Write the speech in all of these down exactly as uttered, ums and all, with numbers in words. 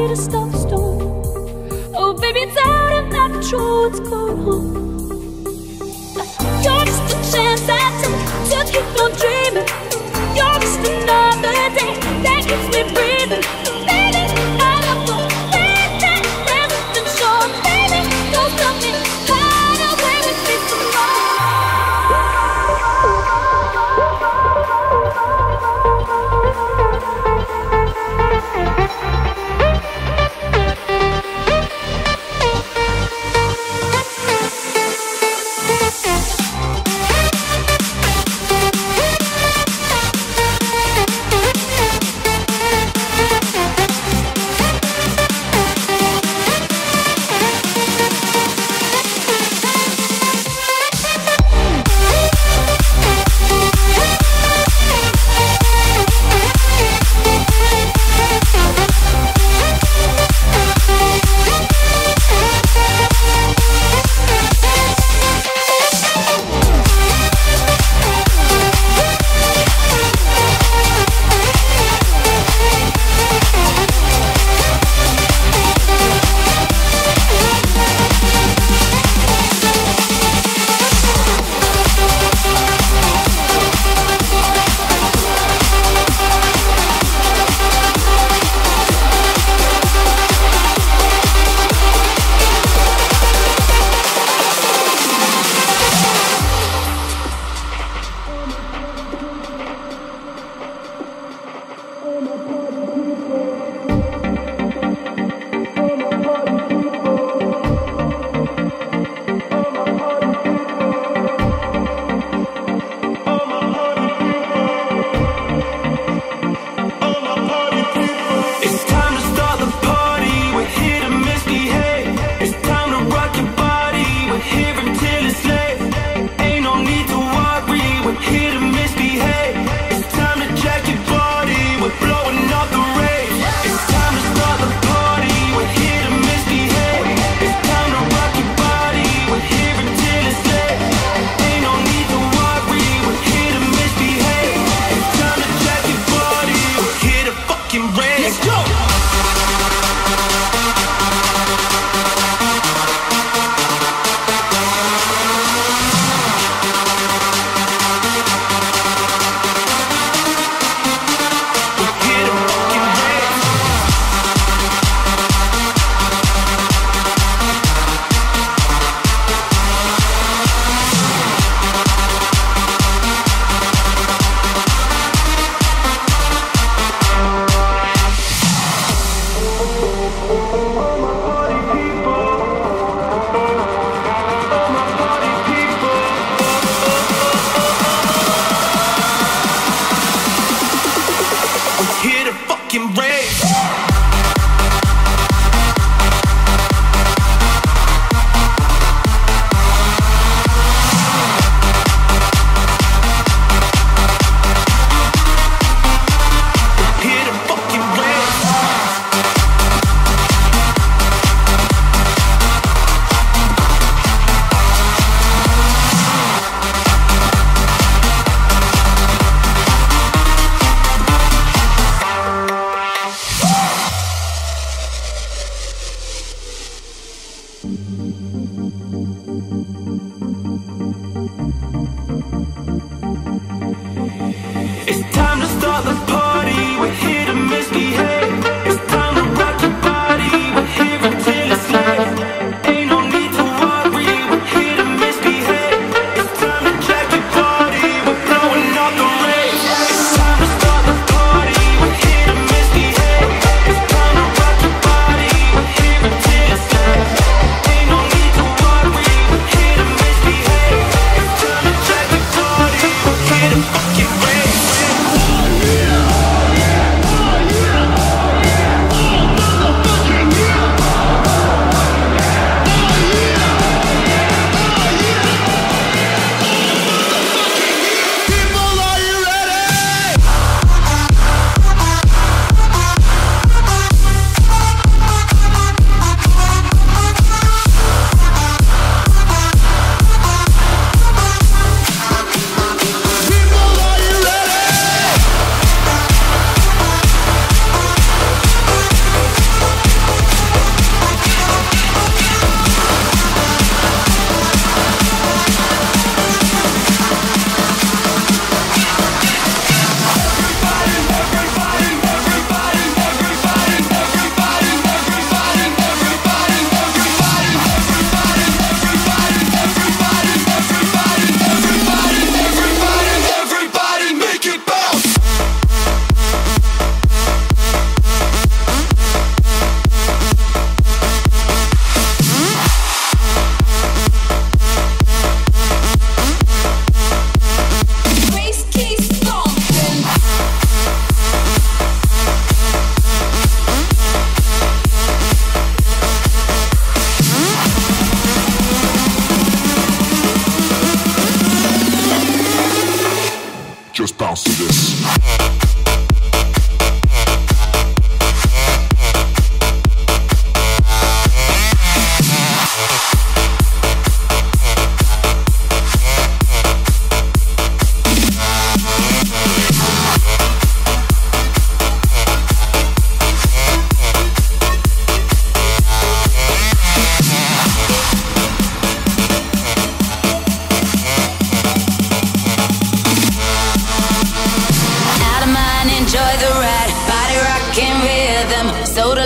to stop the storm. Oh baby, tell them that the truth's going home. You're just a chance I took to keep on dreaming. You're just another day that keeps me breathing. Baby, I love the way that never been sure. Baby, don't tell me how to play with me some more.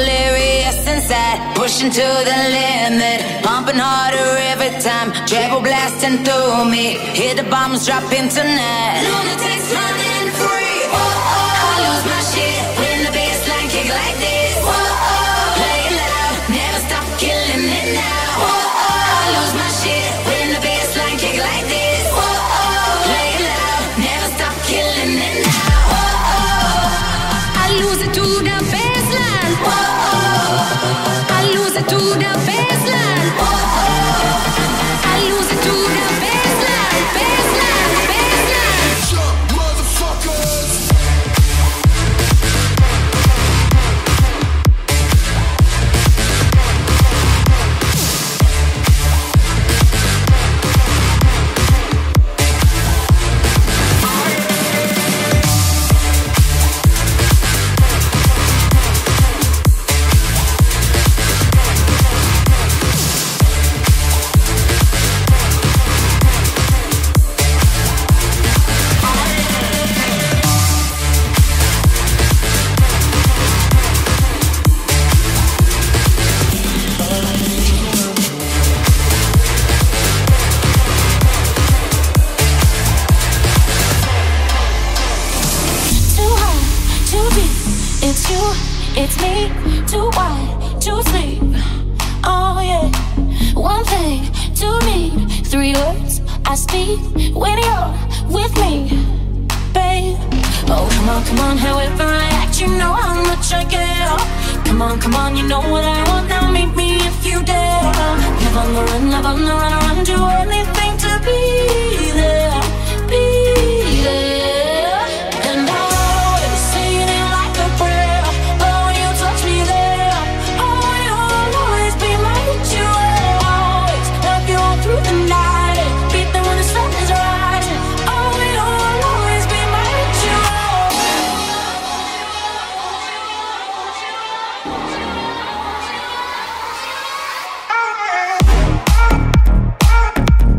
delirious inside, pushing to the limit, pumping harder every time, treble blasting through me, hear the bombs dropping tonight. Lunatics running free. Oh, oh. I lose my shit when the bassline kick like this. Oh, oh. Play it loud, never stop killing it now. Oh, oh. I lose my shit when the bassline kick like this. Oh, oh. Play it loud, never stop killing it now. Oh, oh. I lose it to the bassline. Oh, oh. I lose it to the bassline. Oh, oh. I lose it to the bassline, bassline, bassline. Shut motherfuckers. It's you, it's me, too wide to sleep. Oh yeah, one thing to need, three words I speak when you're with me, babe. Oh come on, come on, however I act, you know how much I care. Come on, come on, you know what I want, now meet me if you dare. Live on the run, live on the run, run, do anything to be there, be there. And I'll say it like a prayer. Oh, you touch me there. Oh, you'll always be my ritual. Always help you all through the night. Beat them when the sun is rising. Oh, you'll always be my ritual.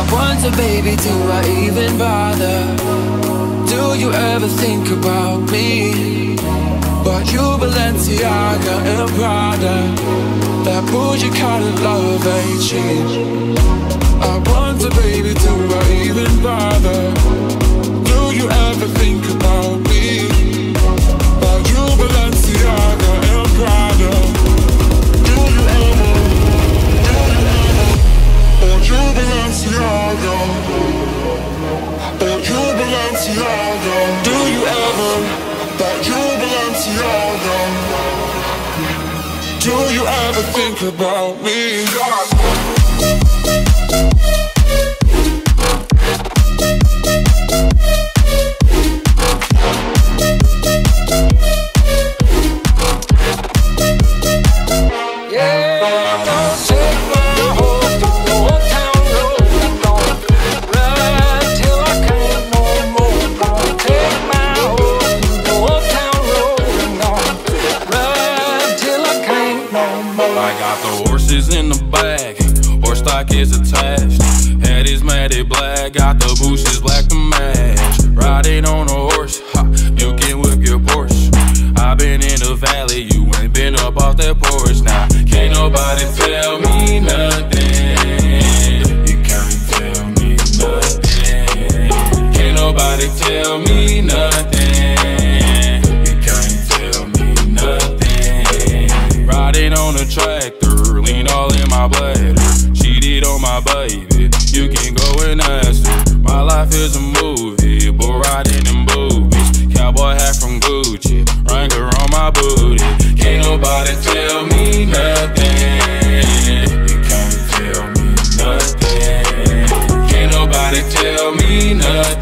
wonder, baby, do I even bother? Do you ever think about me? But you Balenciaga and Prada, that bougie kind of love ain't cheap. I wonder, baby, do I even bother? Do you ever think about me? But you Balenciaga and Prada, do you ever, do you ever? But you Balenciaga, but you Balenciaga, do you ever? But you Balenciaga, do you ever think about me? In the bag, horse stock is attached. Head is matted black, got the bushes black to match. Riding on a horse, ha, you can whip your Porsche. I been in the valley, you ain't been up off that porch. Now, can't nobody tell me nothing. You can't tell me nothing. Can't nobody tell me nothing. You can't tell me nothing. Riding on a tractor, lean all in my bladder. Cheated on my baby, you can go and ask her. My life is a movie, boy riding in boobies. Cowboy hat from Gucci, Wrangler on my booty. Can't nobody tell me nothing. You can't tell me nothing. Can't nobody tell me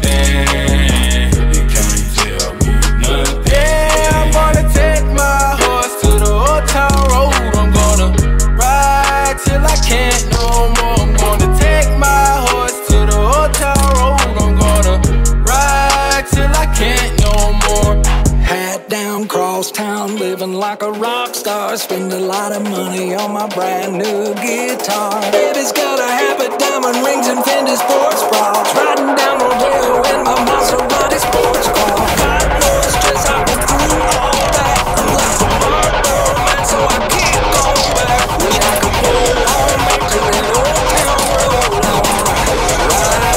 nothing. You can't tell me nothing. Yeah, I'm gonna take my horse to the old town road. I'm gonna ride till I can't no more. I'm gonna take my horse to the old town road. I'm gonna ride till I can't no more. Hat down, cross town, living like a rock star. Spend a lot of money on my brand new guitar. Baby's got a habit, diamond rings and Fendi sports bras. Riding down the rail in my Maserati sports car. God knows just I've been through all that. I'm like a Marlboro man, so I keep going back. Wish I could roll on back to that old town road. I wanna ride.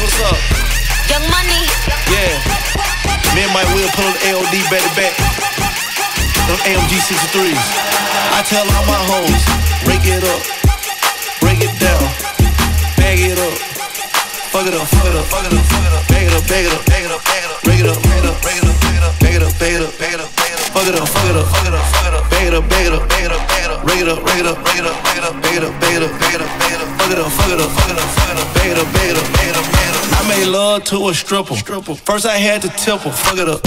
what's up? Young Money. Yeah. Me and Mike Will put on the A O D back to back. Them A M G sixty-threes. I tell all my hoes, break it up, break it down, bag it up, fuck it up, fuck it up, fuck it up, fuck it up, bag it up, bag it up, bag it up, bag it up, break it up, break it up, break it up, bag it up, bag it up, bag it up, bag it up, fuck it up, fuck it up, fuck it up, fuck it up, bag it up, bag it up, bag it up, bag it up, break it up, break it up, break it up, bag it up, bag it up, bag it up, bag it up, bag it up, fuck it up, fuck it up, fuck it up, fuck it up, bag it up, bag it up, bag it up, bag it up. I made love to a stripper. First I had to tip her, fuck it up.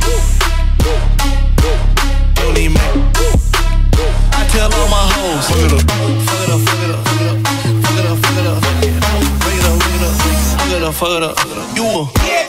Don't even make. I tell all my hoes, fuck it up, fuck it up, fuck it up, fuck it up, fuck it up, fuck it up, break it up, break it up, fuck it up, fuck it up. You a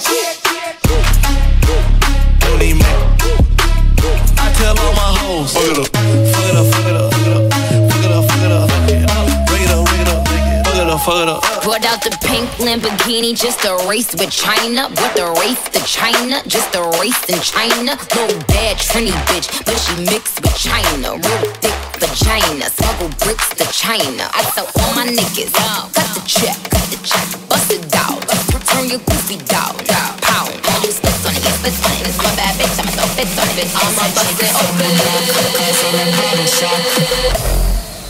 don't even make. I tell all my hoes, fuck it up, fuck it up, fuck it up, fuck it up, fuck it up, fuck it up, break it up, break it up, fuck it up, fuck it up. Brought out the pink Lamborghini just to race with China. What the race to China? Just a race in China. Little bad Trini bitch, but she mixed with China. Real thick vagina, smuggle bricks to China. I tell all my niggas, cut the check, cut the check, bust it down, turn your goofy down, pound. All these splits on it, yeah, splits on it. It's my bad bitch, I'ma throw fits on it. I'ma bust it open.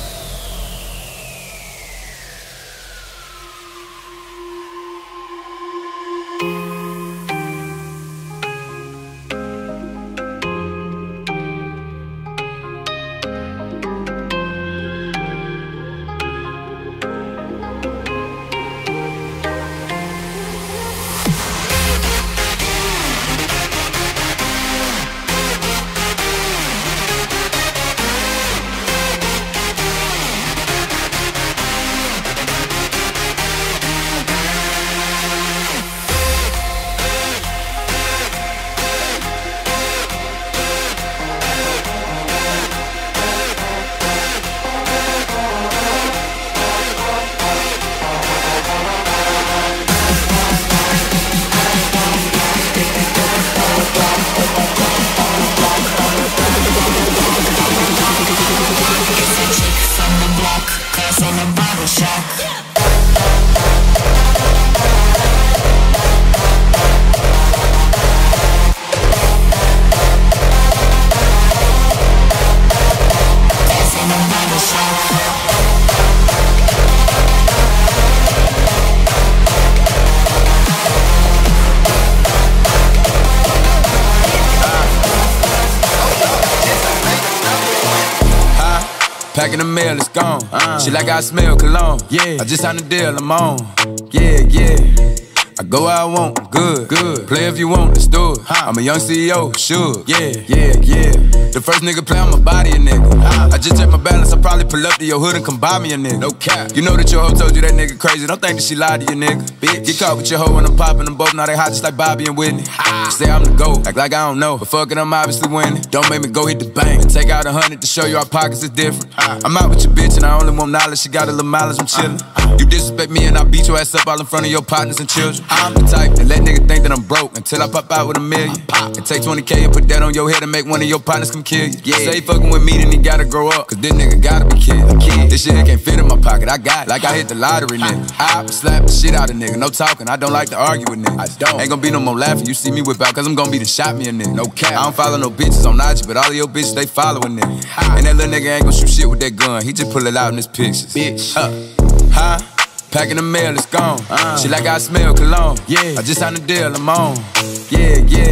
Packing the mail, it's gone. Uh, she like I smell cologne. Yeah, I just signed a deal, I'm on. Yeah, yeah. I go where I want, good, good. Play if you want, let's do it. Huh. I'm a young C E O, sure. Yeah, yeah, yeah. The first nigga play, I'ma body a nigga. Huh. I just check my balance, I probably pull up to your hood and come buy me a nigga. No cap. You know that your hoe told you that nigga crazy. Don't think that she lied to you, nigga. Bitch. Get caught with your hoe when I'm popping them both. Now they hot just like Bobby and Whitney. Ah. Say I'm the GOAT, act like I don't know. But fuck it, I'm obviously winning. Don't make me go hit the bank and take out a hundred to show you our pockets is different. Huh. I'm out with your bitch and I only want knowledge. She got a little mileage, I'm chillin'. Uh. You disrespect me and I beat your ass up all in front of your partners and children. I'm the type that let niggas think that I'm broke until I pop out with a million. And take twenty K and put that on your head and make one of your partners come kill you. Yeah. Say fucking with me, then he gotta grow up, cause this nigga gotta be killed. Kid. This shit can't fit in my pocket, I got it, like I hit the lottery, nigga. I slap the shit out of nigga, no talking, I don't like to argue with niggas. I don't. Ain't gonna be no more laughing, you see me whip out, cause I'm gonna be the shot me a nigga. No cap. I don't follow no bitches on I G, but all of your bitches, they following nigga. And that little nigga ain't gonna shoot shit with that gun, he just pull it out in his pictures. Bitch. Huh? Huh? Packing the mail, it's gone. Uh, she like I smell cologne. Yeah, I just signed a deal, I'm on. Yeah, yeah.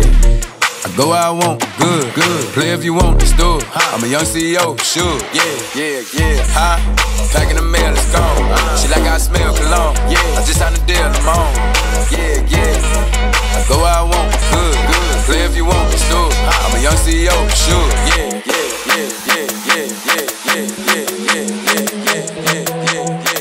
I go where I want, good, good. Play if you want, let's do it. I'm a young C E O, sure. Yeah, yeah, yeah. Huh? Packing the mail, it's gone. Uh, she like I smell cologne. Yeah, I just signed a deal, I'm on. Yeah, yeah. I go where I want, good, good. Play if you want, let's do it. I'm a young C E O, sure. Yeah, yeah, yeah, yeah, yeah, yeah, yeah, yeah, yeah, yeah, yeah, yeah, yeah, yeah.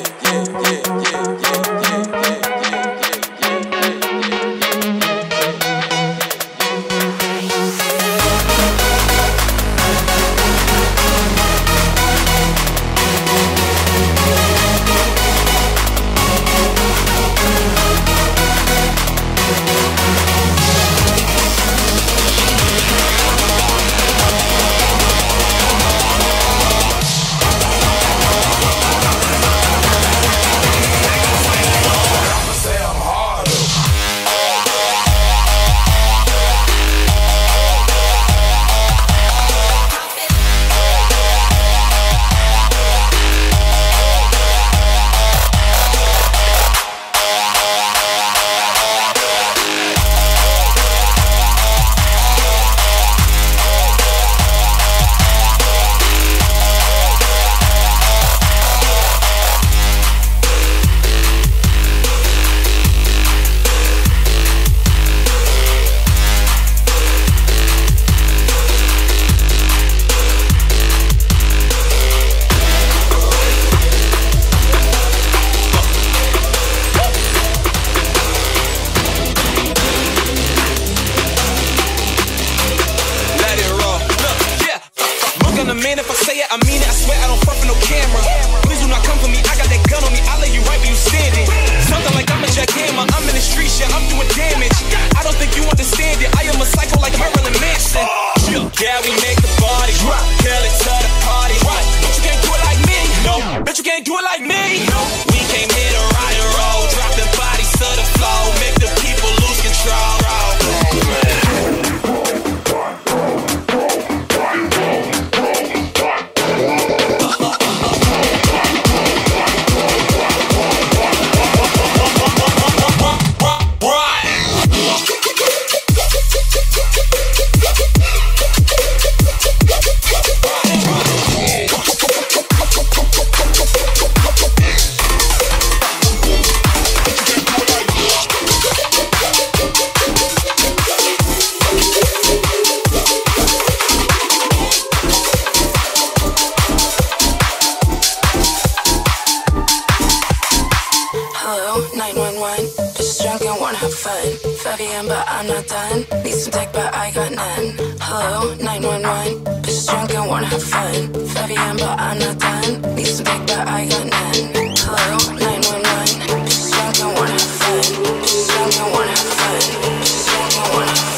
nine one one. Just drunk and wanna have fun. five a m but I'm not done. Need some tech but I got none. Hello, nine one one. Just drunk and wanna have fun. five a m but I'm not done. Need some tech but I got none. Hello, nine one one. Just drunk and wanna have fun. Just drunk and wanna have fun. Just drunk and wanna have fun.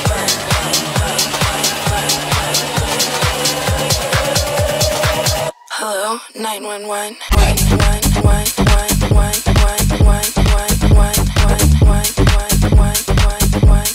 Hello, nine one one. One, one, one, one, one, one, one, one, one, one, one, one, one,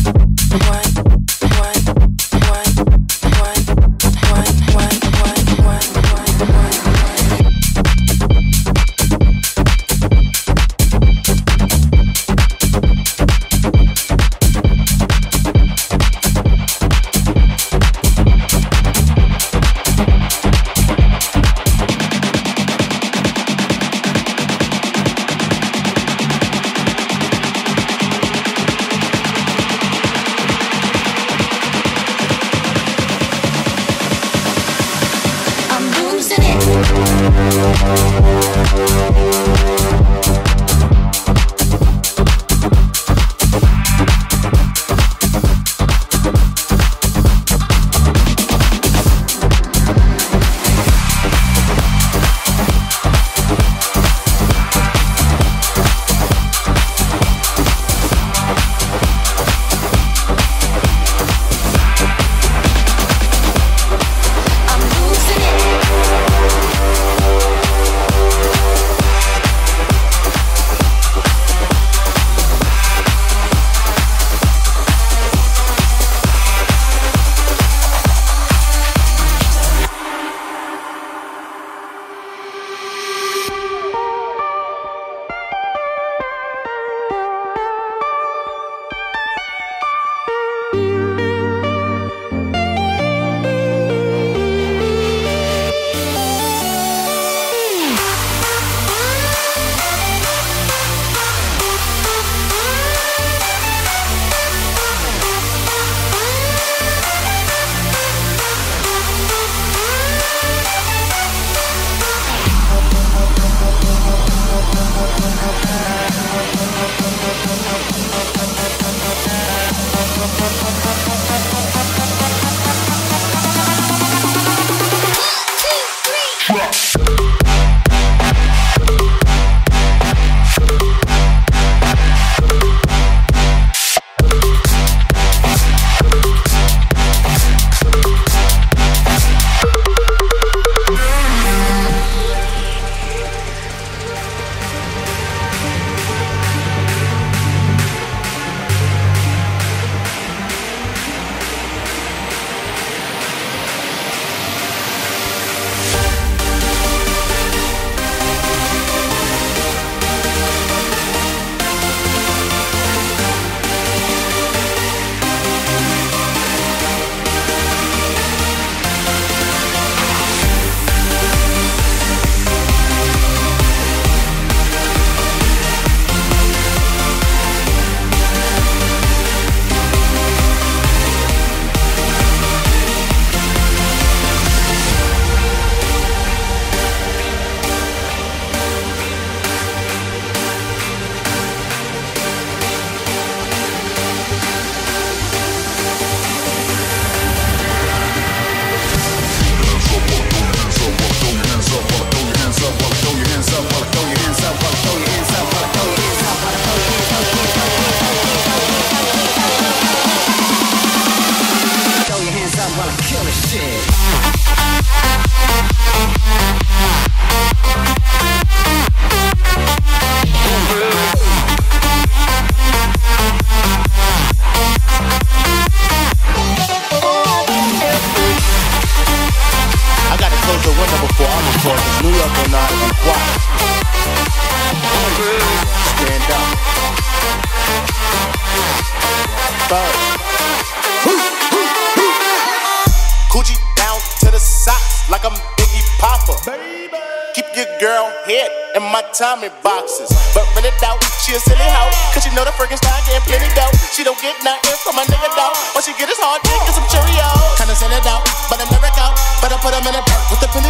Tommy boxes, but rent it out. She a silly hoe, cause she know the freaking style getting plenty dough. She don't get nothing from a nigga though. All she get is hard dick and some Cheerios. Kinda send it out, but I never go. But I put them in a dirt with the penny low.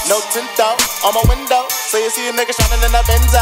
no tint out on my window, so you see a nigga shining in the Benzo.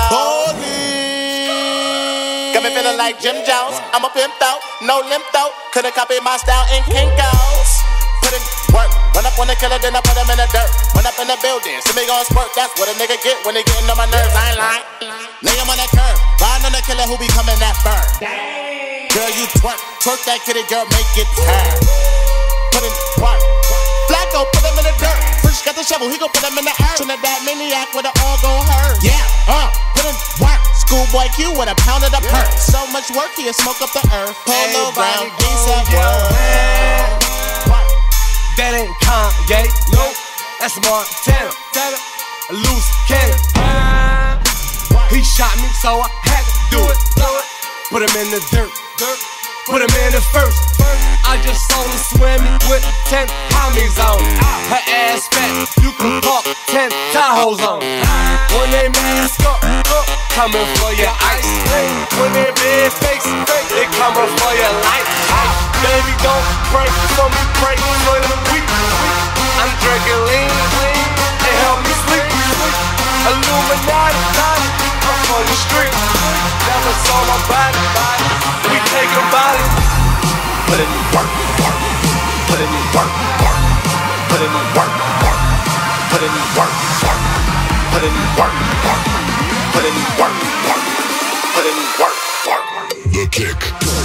Police. Got me feeling like Jim Jones. I'm a pimp out, no limp out. Couldn't copy my style in Kinko's. Put in work, run up on the killer, then I put him in the dirt. Run up in the building, see me gon' squirt. That's what a nigga get when they getting on my nerves. I ain't lying. Lay him on that curb, riding on the killer who be coming that fur. Girl, you twerk, twerk that kitty, girl, make it turn. Put in work. Flacco, put him in the dirt. Fresh got the shovel, he gon' put him in the earth. Trinidad maniac with it all gon' hurt. Yeah, uh, put in work. Schoolboy Q with a pound of the perk. So much work, he'll smoke up the earth. Polo ground, ASAP world. That ain't Kanye, nope, that's Montana. A loose cannon. He shot me, so I had to do it. Put him in the dirt, put him in the first. I just saw him swimming with ten homies on. Her ass fat, you can park ten Tahoes on. When they mask up, coming for your ice. When they big face, they coming for your life. Baby, don't pray for me, pray for the weak. I'm drinking lean, they help me sleep. Illuminati, I'm on the street. Never saw my body, we take a body. Put in work, work. Put in work, work. Put in work, work. Put in work, work. Put in work, work. Put in work, work. Put in work, work. The kick.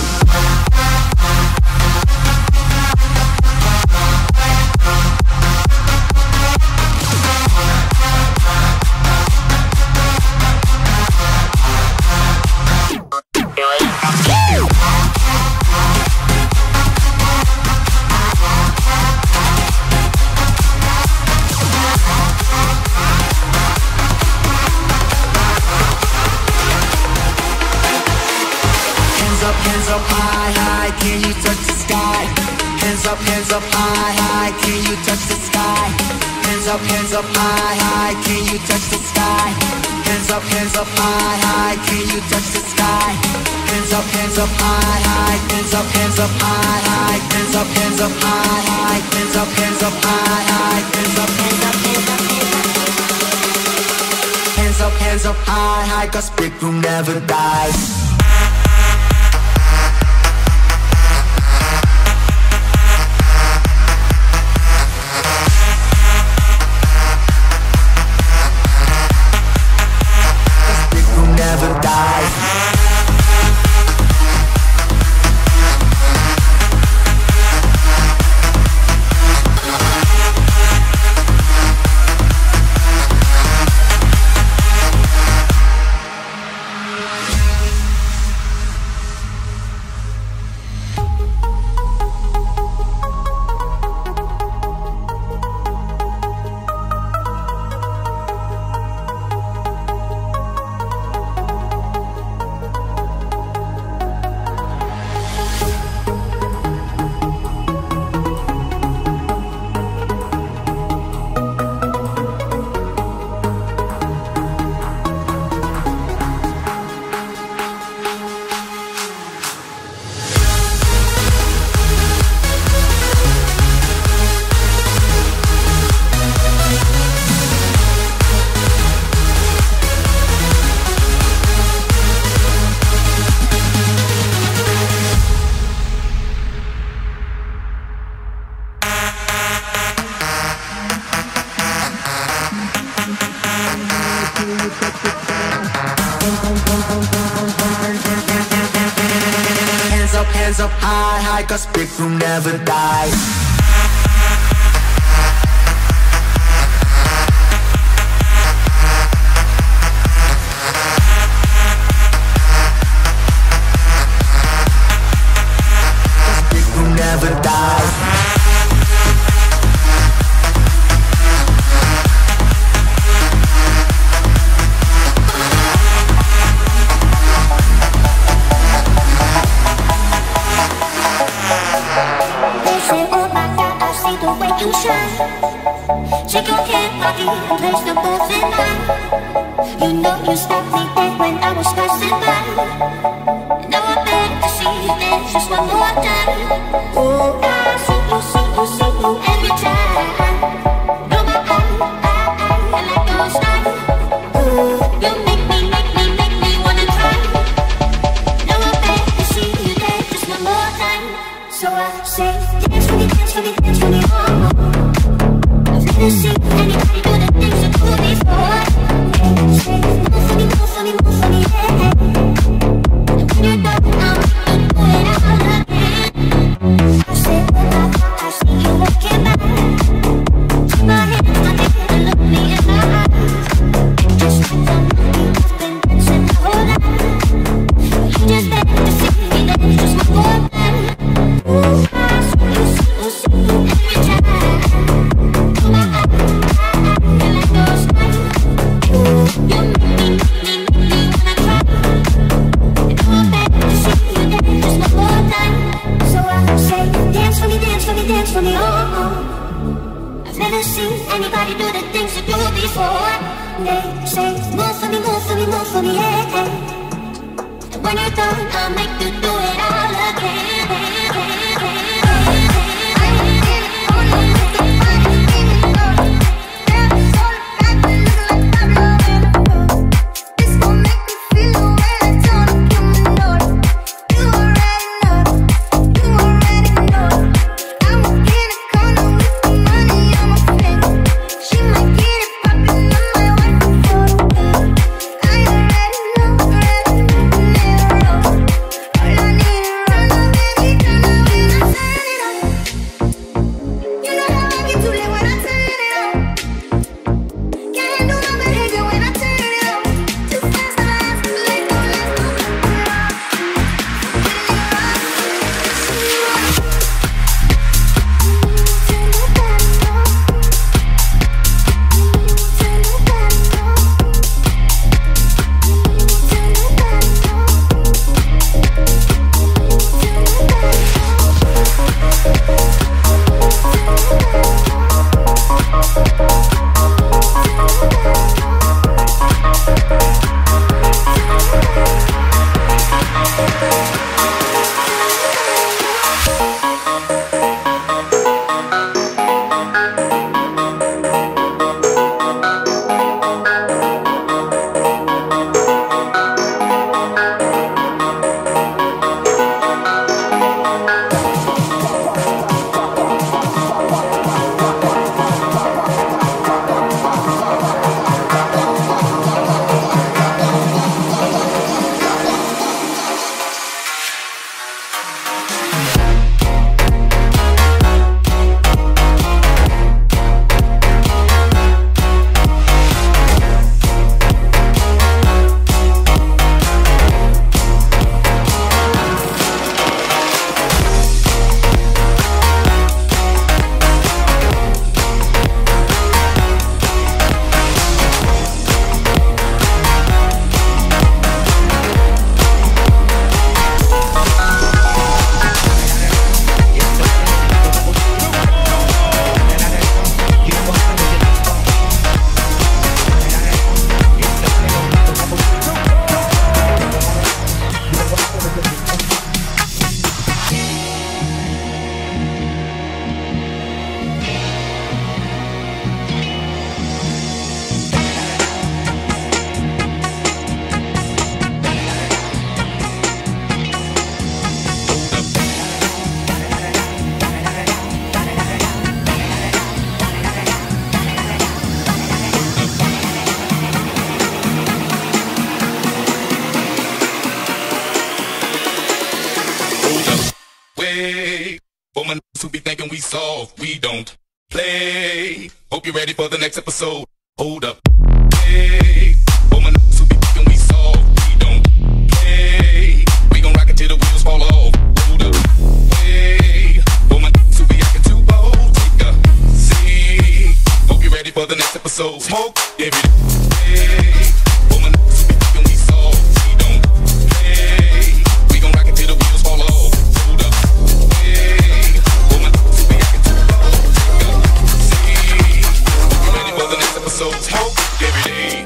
Hands up high, high, can you touch the sky? Hands up, hands up high, high, can you touch the sky? Hands up, hands up high, high, can you touch the sky? Hands up, hands up high, high, can you touch the sky? Hands up, hands up high, high, hands up, hands up high, high, hands up, hands up high, high, hands up, hands up high, high, hands up, hands up, hands up, hands up, hands up high, high, 'cause big room never dies. Never dies. Hands up, hands up high, high, 'cause big room never dies. Never dies. They say, oh my God, I see the way you shine. Shake your head, body, and place them both in line. You know you stopped me dead when I was passing by. Now I beg to see you dance just one more time. Oh, I see you, see you, see you every time. Blow my eye, eye, eye. who be thinking we soft, we don't play. Hope you're ready for the next episode. Hold up. Hey, for my niggas who be thinking we soft, we don't play. We gon' rock it till the wheels fall off. Hold up. Hey, for my niggas who be acting too bold, take a seat. Hope you're ready for the next episode. Smoke every day. Hey, for my niggas who be thinking we soft, we don't play. We gon' rock it till the wheels fall off. Hold up. Hey, for my niggas who be acting too bold, take a seat. Hope you're ready for the next episode. Smoke every day.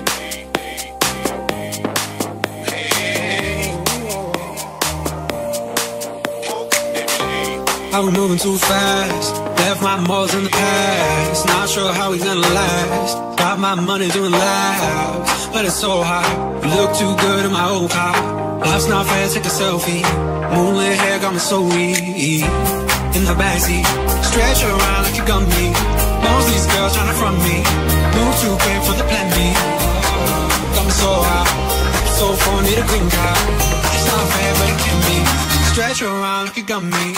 I was moving too fast, left my morals in the past. Not sure how we gonna last. Got my money doing laps, but it's so hot. You look too good in my old car. Life's not fair, take a selfie. Moonlit hair got me so weak. In the backseat, stretch around like you got me. Most of these girls tryna front me. Move too quick for the plan B. Got me so high, so far need a green card. It's not fair but it can be. Stretch around like you got me.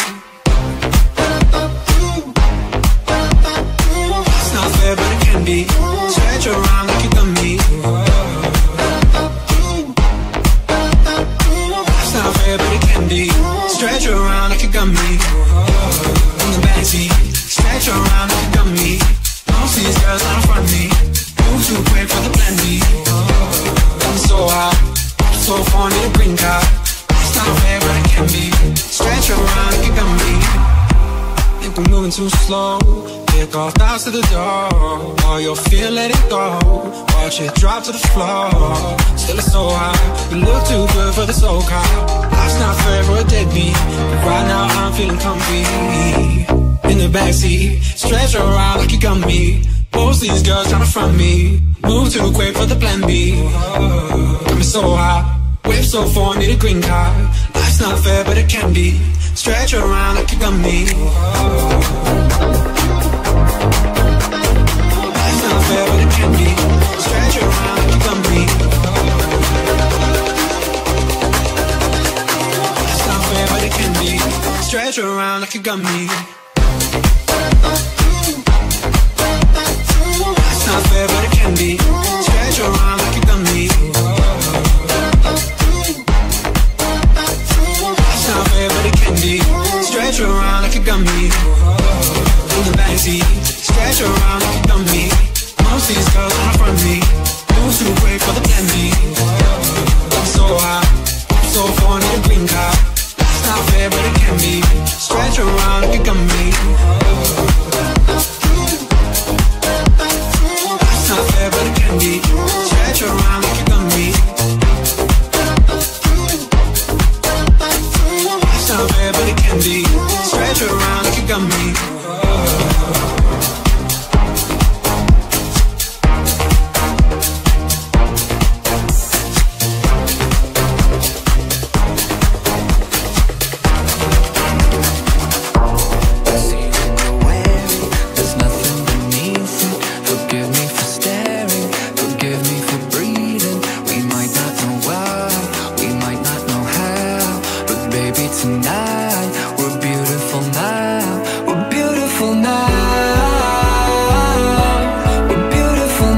It's not fair but it can be. Stretch around like you got me. It's not fair but it can be. Stretch around like you got me. In the backseat, stretch around like you got me. Most of these girls not in front of me. Move too quick for the plan B. I'm so high, so far need a green card. It's not fair but it can be. Stretch around like you got me. Think we're moving too slow. Pick off thoughts to the door. All your fear, let it go. Watch it drop to the floor. Still it's so high. You look too good for the soul car. Life's not fair for a deadbeat, but right now I'm feeling comfy. In the backseat, stretch around like you got me. Most of these girls tryna front me. Move too quick for the plan B. Got me so high, whip so far, need a green card. Life's not fair but it can be. Stretch around like you got me. Life's not fair but it can be. Stretch around like you got me. Life's not fair but it can be. Stretch around like you got me. Life's not fair but it can be. Stretch around like you got me. Life's not fair but it can be. Stretch around like you got me. In the backseat, stretch around like you got me. Most of these girls not in front of me. Move too quick for the plan B. I'm so high, so far need a green card. It's not fair but it can be. Stretch around like you got me. It's not fair but it can be. Stretch around like you got me. It's not fair but it can be. Stretch around like you got me. Tonight, we're beautiful now. We're beautiful now. We're beautiful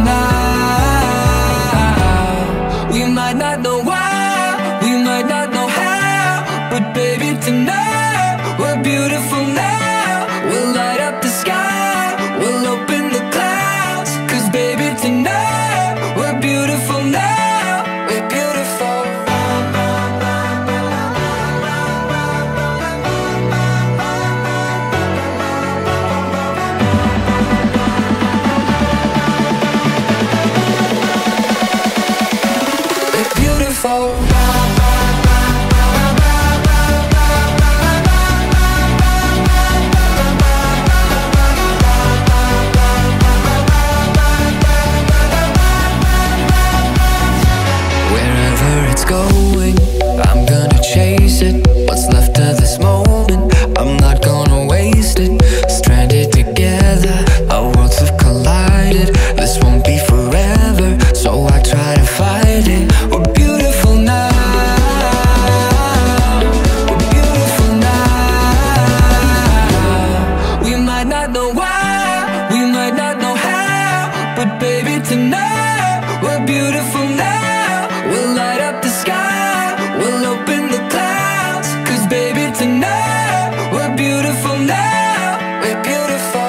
now. We might not know why, we might not know how, but baby tonight, we're beautiful now. We'll light up the sky, we'll open the clouds, 'cause baby tonight, we're beautiful now. We're beautiful. Wherever it's going, I'm gonna chase it. What's left of this moment, I'm not gonna waste it. Stranded together, our worlds have collided. This won't be forever, so I try to fight it. We're beautiful now. We're beautiful now. We might not know why, we might not know how, but baby tonight, we're beautiful now. We'll light up the sky, we'll open the clouds, 'cause baby tonight, we're beautiful now. We're beautiful.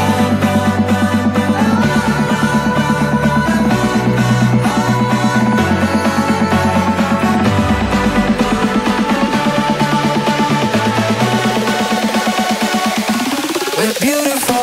We're beautiful.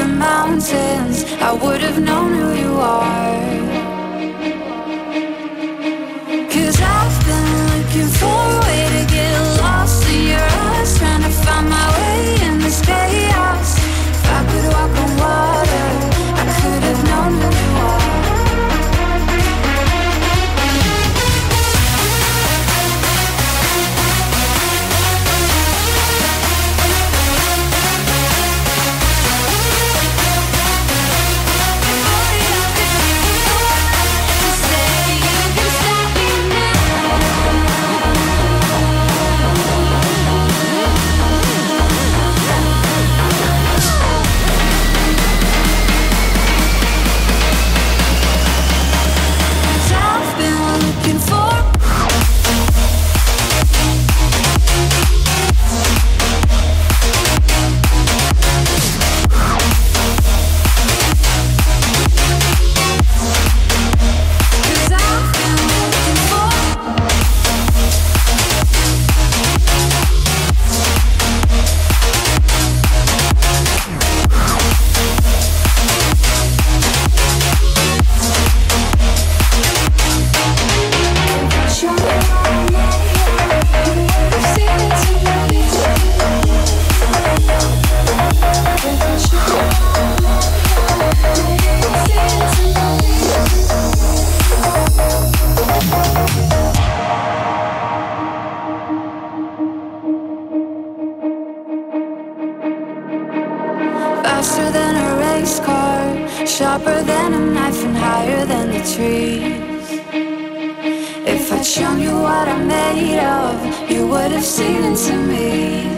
the mountains, I would have known who you are. 'Cause I've been looking for a way to get lost in your eyes, trying to find my way in this chaos. If I could walk on water, I could have known who you are. Faster than a race car, sharper than a knife and higher than the trees. If I'd shown you what I'm made of, you would have seen into me.